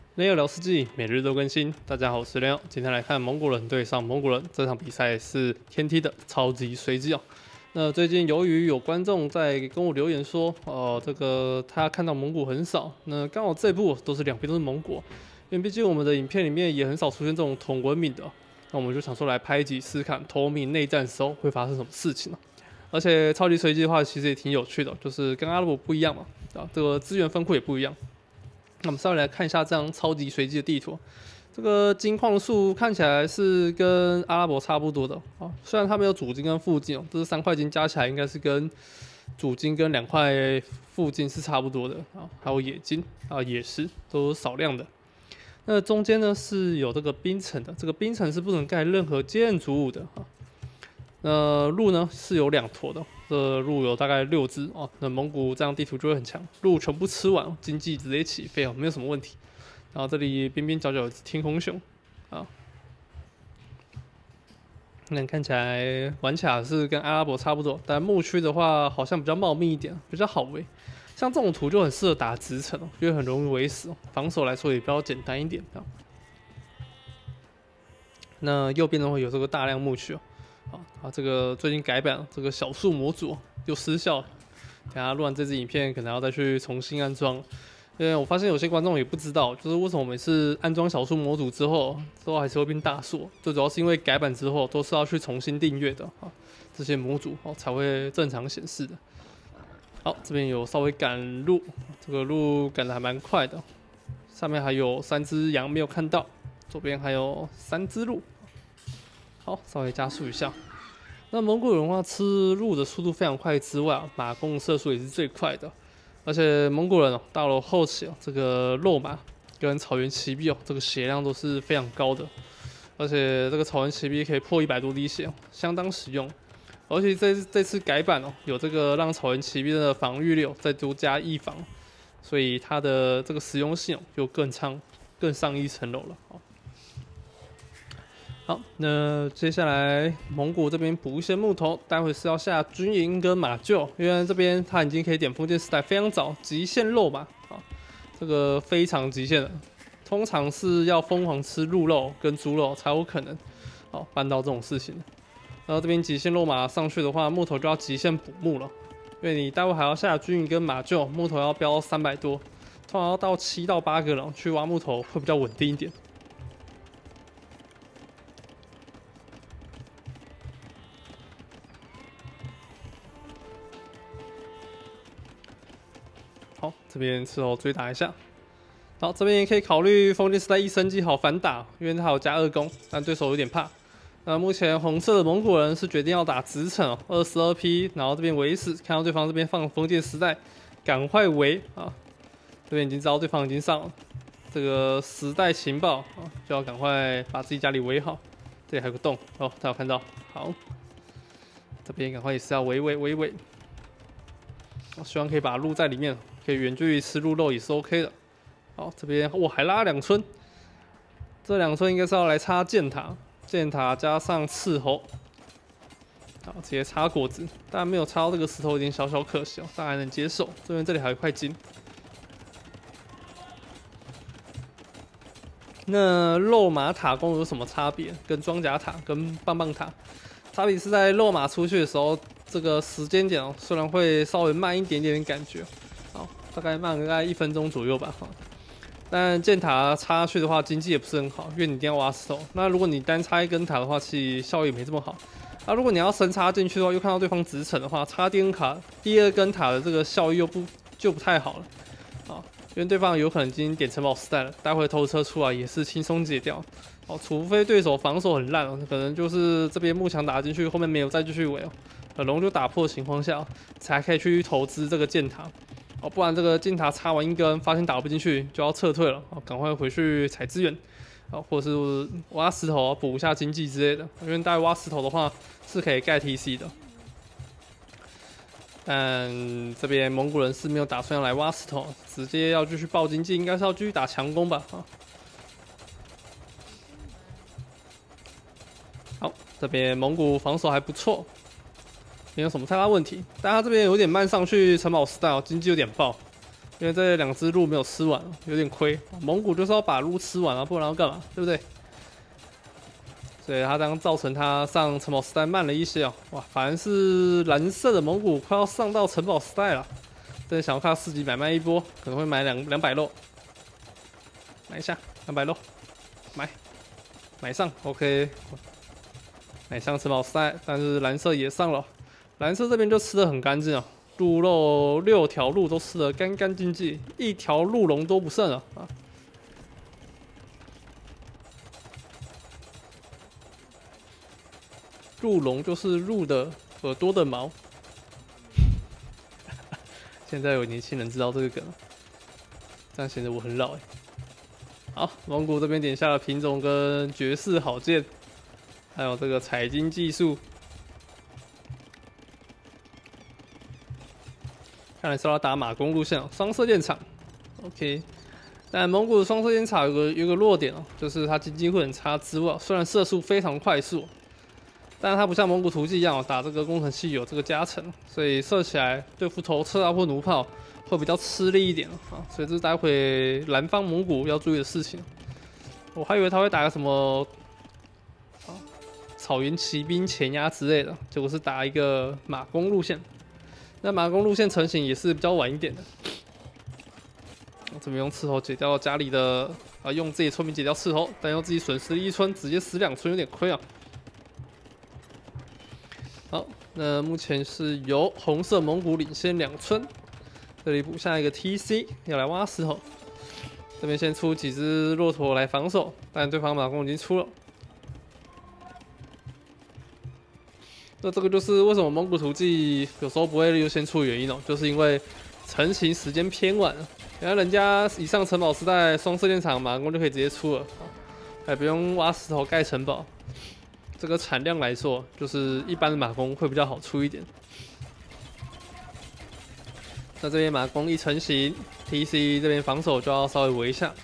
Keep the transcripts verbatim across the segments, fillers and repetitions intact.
雷友聊世纪，每日都更新。大家好，我是雷友，今天来看蒙古人对上蒙古人这场比赛是天梯的超级随机哦。那最近由于有观众在跟我留言说，哦、呃，这个他看到蒙古很少，那刚好这部都是两边都是蒙古，因为毕竟我们的影片里面也很少出现这种同文明的、哦，那我们就想说来拍一集试看同文明内战的时候会发生什么事情呢、啊？而且超级随机的话，其实也挺有趣的，就是跟阿拉伯不一样嘛，啊，这个资源分库也不一样。那我们稍微来看一下这张超级随机的地图，这个金矿数看起来是跟阿拉伯差不多的啊，虽然它没有主金跟副金哦，这三块金加起来应该是跟主金跟两块副金是差不多的啊，还有冶金啊、冶石都少量的。那中间呢是有这个冰层的，这个冰层是不能盖任何建筑物的啊。那鹿呢是有两坨的，这鹿有大概六只哦。那蒙古这样地图就会很强，鹿全部吃完，经济直接起飞哦，没有什么问题。然后这里边边角角有只天空熊啊，那看起来玩起来是跟阿拉伯差不多，但牧区的话好像比较茂密一点，比较好围。像这种图就很适合打直城哦，因为很容易围死哦，防守来说也比较简单一点啊。那右边的话有这个大量牧区哦。啊，这个最近改版，这个小数模组又失效了。等下录完这支影片，可能要再去重新安装。因为我发现有些观众也不知道，就是为什么每次安装小数模组之后，之后还是会变大数。最主要是因为改版之后都是要去重新订阅的啊，这些模组哦才会正常显示的。好，这边有稍微赶路，这个路赶得还蛮快的。上面还有三只羊没有看到，左边还有三只鹿。好，稍微加速一下。那蒙古人的话，吃鹿的速度非常快之外，马弓射速也是最快的。而且蒙古人哦，到了后期哦，这个肉马跟草原骑兵哦，这个血量都是非常高的。而且这个草原骑兵可以破一百多滴血，相当实用。而且这这次改版哦，有这个让草原骑兵的防御力哦再多加一防，所以它的这个实用性哦就更上更上一层楼了哦。好，那接下来蒙古这边补一些木头，待会是要下军营跟马厩，因为这边它已经可以点封建时代非常早，极限肉嘛，啊，这个非常极限的，通常是要疯狂吃鹿肉跟猪肉才有可能，哦，办到这种事情。然后这边极限肉马上去的话，木头就要极限补木了，因为你待会还要下军营跟马厩，木头要标三百多，通常要到七到八个人去挖木头会比较稳定一点。好，这边伺候追打一下。好，这边也可以考虑封建时代一升级好反打，因为它有加二攻，但对手有点怕。那目前红色的蒙古人是决定要打直城哦，二十二 P， 然后这边围死，看到对方这边放封建时代，赶快围啊！这边已经知道对方已经上了这个时代情报啊，就要赶快把自己家里围好。这里还有个洞哦，他有看到。好，这边赶快也是要围围围围。我希望可以把鹿在里面。可以远距离吃鹿肉也是 OK 的。好，这边我还拉两村，这两村应该是要来插箭塔，箭塔加上斥候，好，直接插果子，但没有插到这个石头，有点小小可惜哦，但还能接受。这边这里还有一块金。那肉马塔攻有什么差别？跟装甲塔跟棒棒塔差别是在肉马出去的时候，这个时间点哦，虽然会稍微慢一点点的感觉。大概慢个大概一分钟左右吧，哈。但箭塔插下去的话，经济也不是很好，因为你一定要挖石头。那如果你单插一根塔的话，其实效益没这么好。那如果你要深插进去的话，又看到对方直城的话，插第二根卡，第二根塔的这个效益又不就不太好了，啊，因为对方有可能已经点城堡时代了，待会偷车出来也是轻松解掉。哦，除非对手防守很烂哦，可能就是这边木墙打进去，后面没有再继续围哦，很容易就打破的情况下，才可以去投资这个箭塔。哦，不然这个箭塔插完一根，发现打不进去，就要撤退了。哦，赶快回去采资源，啊，或者是挖石头补一下经济之类的。因为大概挖石头的话是可以盖 T C 的，但这边蒙古人是没有打算要来挖石头，直接要继续爆经济，应该是要继续打强攻吧？啊，好，这边蒙古防守还不错。没有什么太大问题，但他这边有点慢上去城堡时代哦，经济有点爆， 因为这两只鹿没有吃完，有点亏。蒙古就是要把鹿吃完啊，不然要干嘛？对不对？所以他这样造成他上城堡时代慢了一些哦。哇，反而是蓝色的蒙古快要上到城堡时代了。真的想要看四级买卖一波，可能会买两两百肉，买一下两百肉，买买上 ，OK， 买上城堡时代，但是蓝色也上了，蓝色这边就吃的很干净哦，鹿肉六条鹿都吃的干干净净，一条鹿茸都不剩了啊。鹿茸就是鹿的耳朵的毛。现在有年轻人知道这个梗了，这样显得我很老哎。好，蒙古这边点下了品种跟绝世好剑，还有这个采金技术。看来是要打马弓路线哦，双射箭场 ，OK。但蒙古的双射箭场有个有个弱点哦，就是它经济会很差之外，虽然射速非常快速。但是它不像蒙古图记一样打这个工程器有这个加成，所以射起来对付头车啊或弩炮会比较吃力一点啊，所以这是待会南方蒙古要注意的事情。我还以为他会打个什么啊草原骑兵前压之类的，结果是打一个马弓路线。那马弓路线成型也是比较晚一点的。我这边用刺头解掉家里的啊，用自己村民解掉刺头，但用自己损失一村，直接死两村有点亏啊。好，那目前是由红色蒙古领先两村，这里补下一个 T C 要来挖石头，这边先出几只骆驼来防守，但对方马弓已经出了。那这个就是为什么蒙古图记有时候不会优先出的原因哦，就是因为成型时间偏晚了，然后人家一上城堡时代双射箭场马弓就可以直接出了，还不用挖石头盖城堡。这个产量来说，就是一般的马弓会比较好出一点。那这边马弓一成型 ，T C 这边防守就要稍微围一下。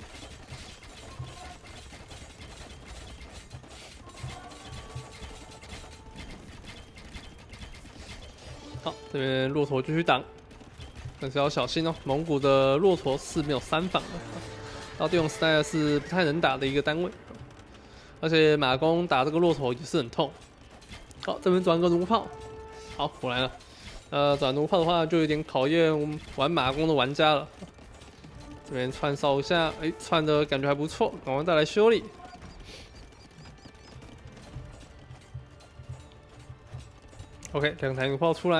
好，这边骆驼继续挡，但是要小心哦。蒙古的骆驼是没有三防的，到帝王时代是不太能打的一个单位。而且马弓打这个骆驼也是很痛。好，这边转个弩炮，好，我来了。呃，转弩炮的话就有点考验玩马弓的玩家了。这边串烧一下，哎，串的感觉还不错，赶快再来修理。OK， 两台弩炮出来。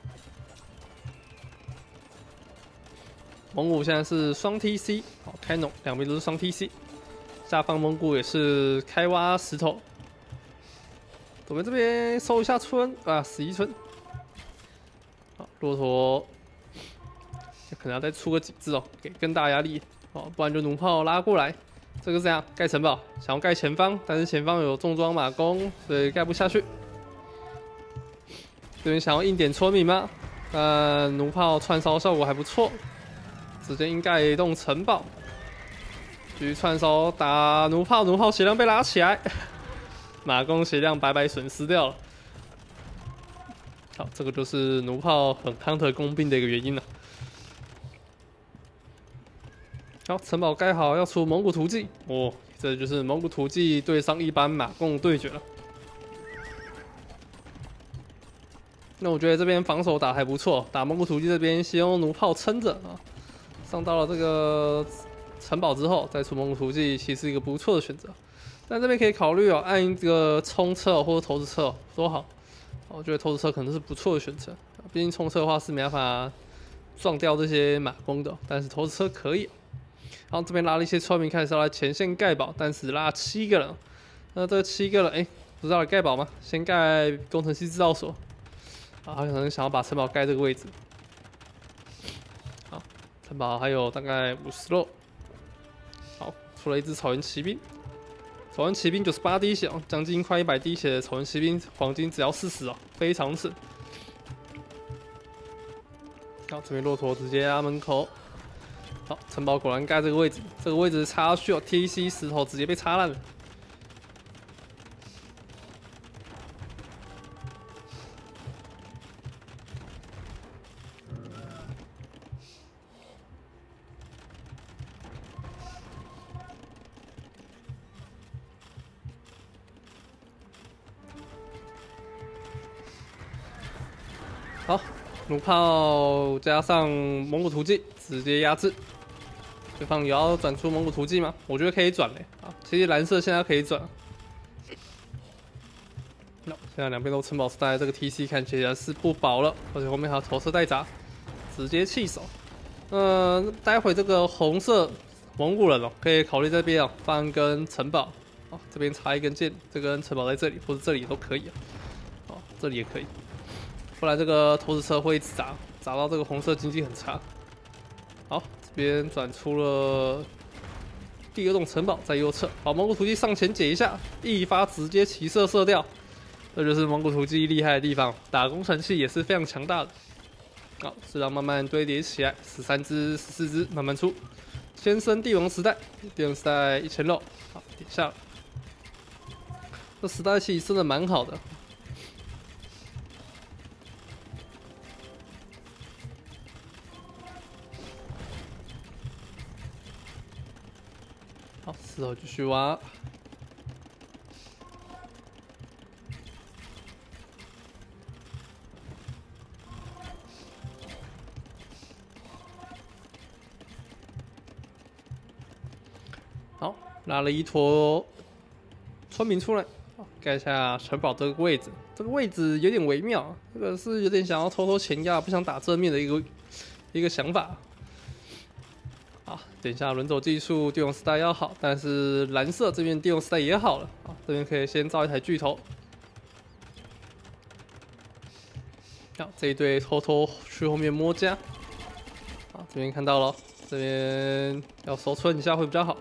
蒙古现在是双 T C， 好，开农两边都是双 T C。下方蒙古也是开挖石头，我们这边收一下村啊，十一村。好，骆驼可能要再出个几只哦，给更大压力哦，不然就弩炮拉过来。这个是这样盖城堡，想要盖前方，但是前方有重装马弓，所以盖不下去。这边想要硬点村民吗？但弩炮串烧效果还不错，直接硬盖一栋城堡。继续串烧打弩炮，弩炮血量被拉起来，马弓血量白白损失掉了。好，这个就是弩炮很 counter 工兵的一个原因了。好，城堡盖好，要出蒙古图记哦，这就是蒙古图记对上一般马弓对决了。那我觉得这边防守打还不错，打蒙古图记这边先用弩炮撑着啊，上到了这个城堡之后再出蒙古图记，其实是一个不错的选择。但这边可以考虑哦，按一个冲车或者投掷车都好。我觉得投掷车可能是不错的选择，毕竟冲车的话是没办法撞掉这些马弓的，但是投掷车可以。然后这边拉了一些村民开始要来前线盖堡，但是拉七个人，那这七个人哎，不是要来盖堡吗？先盖工程师制造所，啊，他可能想要把城堡盖这个位置。好，城堡还有大概五十肉。好，出了一只草原骑兵。草原骑兵九十八滴血，将近快一百滴血的草原骑兵，黄金只要四十哦，非常省。好，这边骆驼直接压门口。好，城堡果然盖这个位置，这个位置插下去哦 ，T C 石头直接被插烂了。 弩炮加上蒙古突击，直接压制。对方有要转出蒙古突击吗？我觉得可以转嘞。啊，其实蓝色现在可以转。那现在两边都城堡时代，这个 T C 看起来是不保了，而且后面还有投射带闸，直接弃守。呃，待会这个红色蒙古人哦，可以考虑这边哦放一根城堡，哦这边插一根箭，这根城堡在这里或者这里都可以啊，哦这里也可以，不然这个投石车会一直砸，砸到这个红色经济很差。好，这边转出了第二栋城堡在右侧，好，蒙古突击上前解一下，一发直接骑射射掉，这就是蒙古突击厉害的地方，打工程器也是非常强大的。好，质量慢慢堆叠起来，十三只、十四只慢慢出。先升帝王时代，帝王时代一千肉，好点下了。这时代其实真的蛮好的。好，石头继续挖。好，拉了一坨村民出来，盖一下城堡这个位置。这个位置有点微妙，这个是有点想要偷偷前压，不想打正面的一个一个想法。啊，等一下轮走技术，帝王时代要好，但是蓝色这边帝王时代也好了啊，这边可以先造一台巨头。好，这一队偷偷去后面摸家。好，这边看到了，这边要收村一下会比较好。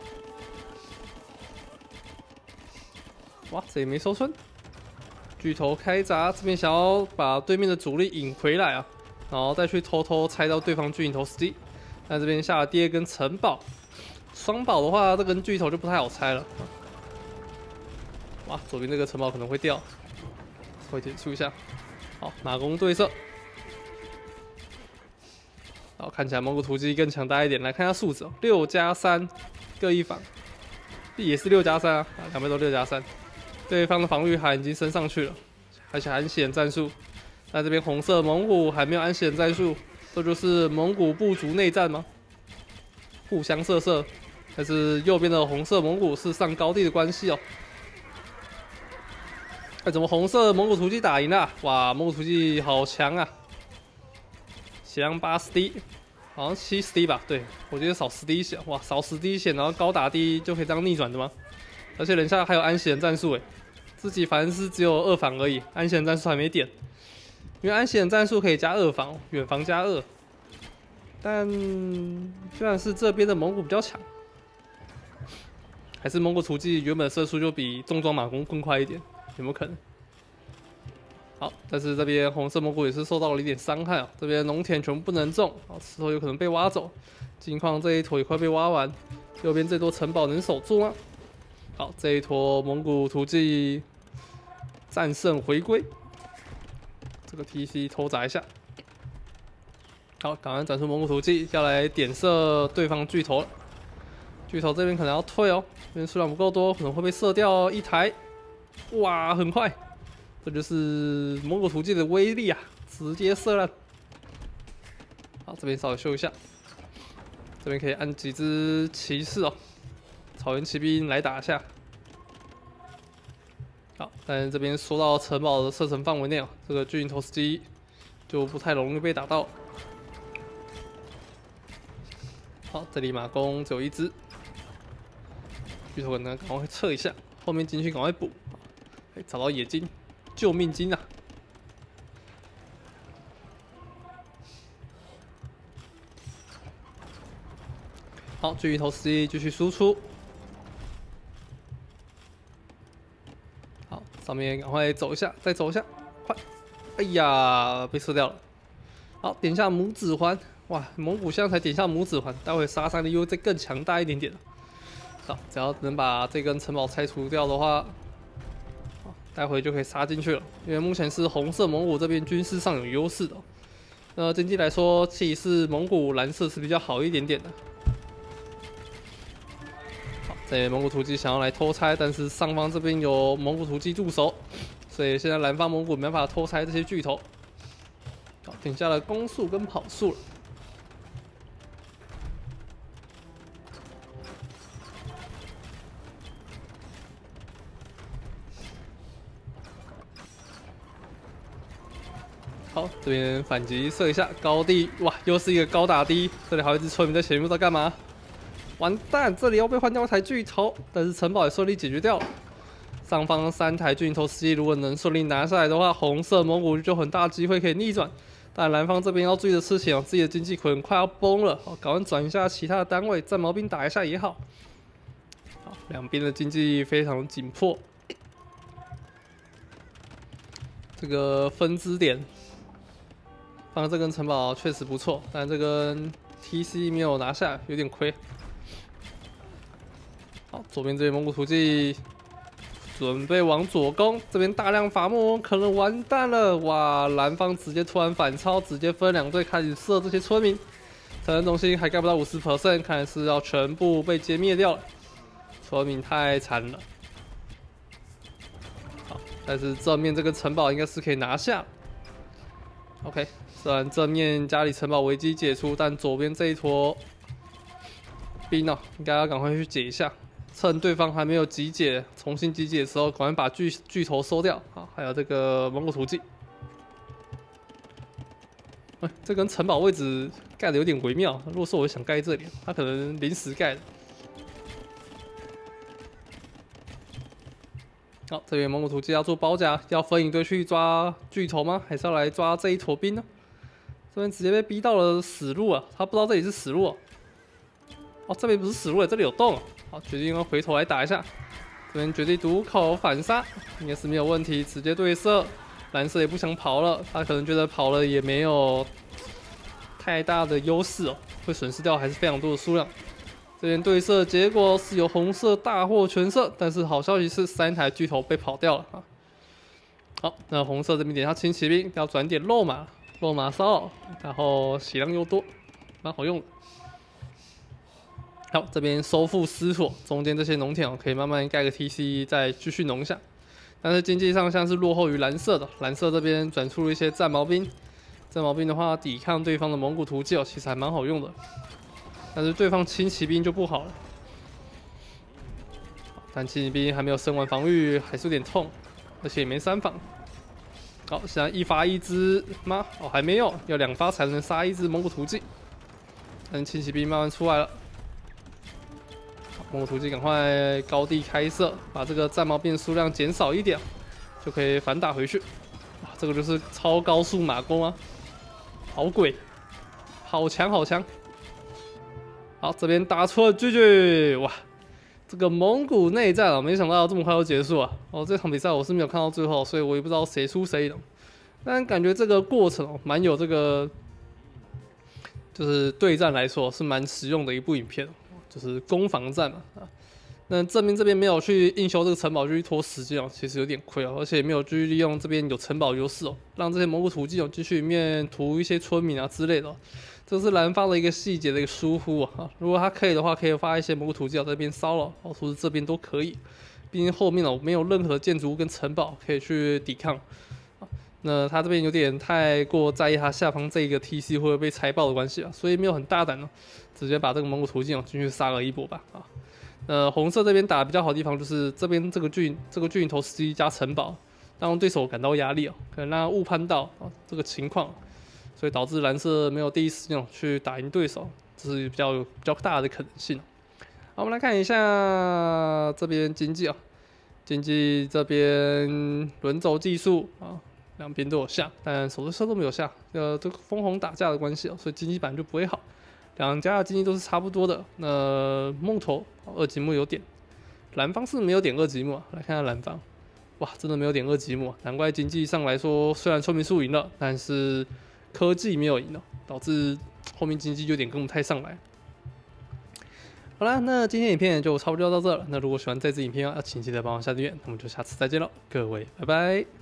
哇，这也没收村，巨头开闸，这边想要把对面的主力引回来啊，然后再去偷偷拆到对方巨影头实际。那这边下了第二根城堡，双堡的话，这根巨头就不太好拆了。哇，左边这个城堡可能会掉，会减速一下。好，马弓对射。好，看起来蒙古突击更强大一点。来看一下数字哦，六加三各一防，也是六加三啊，两边都六加三。对方的防御还已经升上去了，而且安喜人战术。那这边红色蒙古还没有安喜人战术，这就是蒙古部族内战吗？互相射射，但是右边的红色蒙古是上高地的关系哦。哎，怎么红色蒙古突击打赢了？哇，蒙古突击好强啊！血量八十滴，好像七十滴吧？对，我觉得少十滴血，哇，少十滴血，然后高打低就可以这样逆转的吗？而且人家还有安喜人战术哎，自己反正是只有二防而已，安喜人战术还没点，因为安喜人战术可以加二防，远防加二，但虽然是这边的蒙古比较强，还是蒙古突击原本射速就比重装马弓更快一点，有没有可能？好，但是这边红色蒙古也是受到了一点伤害啊，这边农田全部不能种，好，石头有可能被挖走，金矿这一坨也快被挖完，右边这座城堡能守住吗？好，这一坨蒙古突击战胜回归，这个 T C 偷砸一下。好，赶快转出蒙古突击，要来点射对方巨头了。巨头这边可能要退哦，这边数量不够多，可能会被射掉一台。哇，很快，这就是蒙古突击的威力啊，直接射烂。好，这边稍微修一下，这边可以按几只骑士哦。草原骑兵来打一下，好，但是这边说到城堡的射程范围内哦，这个巨型投石机就不太容易被打到。好，这里马弓只有一只，巨头可能赶快撤一下，后面进去赶快补。哎，找到野金，救命金啊！好，巨型投石机继续输出。上面赶快走一下，再走一下，快！哎呀，被射掉了。好，点下拇指环，哇，蒙古现在才点下拇指环，待会杀伤力又再更强大一点点了。好，只要能把这根城堡拆除掉的话，待会就可以杀进去了。因为目前是红色蒙古这边军事上有优势的，那经济来说，其实蒙古蓝色是比较好一点点的。这蒙古突击想要来偷拆，但是上方这边有蒙古突击驻守，所以现在蓝方蒙古没办法偷拆这些巨头。好， 等下了攻速跟跑速了。好，这边反击射一下高地，哇，又是一个高打低，这里还有一只村民在前面，不知道干嘛。完蛋，这里要被换掉一台巨头，但是城堡也顺利解决掉了。上方三台巨头司机如果能顺利拿下来的话，红色蒙古就很大机会可以逆转。但蓝方这边要注意的事情哦，自己的经济可能快要崩了，好，赶快转一下其他的单位，战矛兵打一下也好。好，两边的经济非常紧迫。这个分支点。放这根城堡确实不错，但这根 T C 没有拿下，有点亏。好，左边这边蒙古图记准备往左攻，这边大量伐木可能完蛋了。哇，蓝方直接突然反超，直接分两队开始射这些村民，城镇中心还盖不到 百分之五十， 看来是要全部被歼灭掉了。村民太惨了。好，但是正面这个城堡应该是可以拿下。OK。虽然正面家里城堡危机解除，但左边这一坨兵哦，应该要赶快去解一下，趁对方还没有集结、重新集结的时候，赶快把巨巨头收掉啊！还有这个蒙古图记，哎，这根城堡位置盖的有点微妙。如果说我想盖这里，他可能临时盖的。好，这边蒙古图记要做包夹，要分一队去抓巨头吗？还是要来抓这一坨兵呢？这边直接被逼到了死路啊！他不知道这里是死路、啊、哦，这边不是死路，这里有洞、啊。好，决定要回头来打一下。这边决定毒口反杀，应该是没有问题，直接对射。蓝色也不想跑了，他可能觉得跑了也没有太大的优势哦，会损失掉还是非常多的数量。这边对射结果是由红色大获全胜，但是好消息是三台巨头被跑掉了啊。好，那红色这边点下轻骑兵，要转点肉马。肉马骚扰，然后血量又多，蛮好用的。好，这边收复失所，中间这些农田哦，可以慢慢盖个 T C， 再继续农下。但是经济上像是落后于蓝色的，蓝色这边转出了一些战矛兵，战矛兵的话抵抗对方的蒙古图记哦，其实还蛮好用的。但是对方轻骑兵就不好了，但轻骑兵还没有升完防御，还是有点痛，而且也没三防。好，现在一发一只吗？哦，还没有，要两发才能杀一只蒙古图记。但轻骑兵慢慢出来了，蒙古图记赶快高地开射，把这个战矛兵数量减少一点，就可以反打回去。哇，这个就是超高速马弓啊，好鬼，好强好强。好，这边打出了巨巨，哇！这个蒙古内战啊，没想到这么快就结束啊！哦，这场比赛我是没有看到最后，所以我也不知道谁输谁赢。但感觉这个过程哦，蛮有这个，就是对战来说是蛮实用的一部影片，就是攻防战嘛啊。那正面这边没有去硬修这个城堡，就去拖时间哦，其实有点亏哦，而且也没有继续利用这边有城堡优势哦，让这些蒙古土记哦继续里面屠一些村民啊之类的、哦。这是蓝方的一个细节的一个疏忽啊！如果他可以的话，可以发一些蒙古土记在这边骚扰，或者是这边都可以。毕竟后面哦没有任何建筑物跟城堡可以去抵抗。那他这边有点太过在意他下方这一个 T C 会不会被拆爆的关系啊，所以没有很大胆哦，直接把这个蒙古土记哦进去杀了一波吧啊！呃，红色这边打的比较好的地方就是这边这个巨这个巨头司机加城堡，让对手感到压力哦，可能让他误判到啊这个情况。所以导致蓝色没有第一时间去打赢对手，这是比较有比较大的可能性。好，我们来看一下这边经济啊，经济这边轮轴技术啊，两边都有下，但手册都没有下。呃，这个枫红打架的关系啊，所以经济版就不会好。两家的经济都是差不多的。那木头二级木有点，蓝方是没有点二级木啊。来看下蓝方，哇，真的没有点二级木，难怪经济上来说虽然村民数赢了，但是科技没有赢哦，导致后面经济有点跟不太上来。好啦，那今天影片就差不多到这了。那如果喜欢这支影片啊，请记得帮我下订阅。那我们就下次再见喽，各位，拜拜。